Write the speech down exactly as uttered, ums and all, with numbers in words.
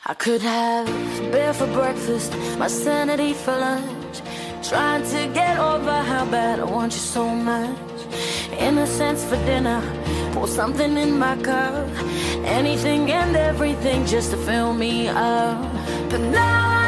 I could have beer for breakfast, my sanity for lunch, trying to get over how bad I want you so much. Innocence for dinner, pour something in my cup, anything and everything just to fill me up. But now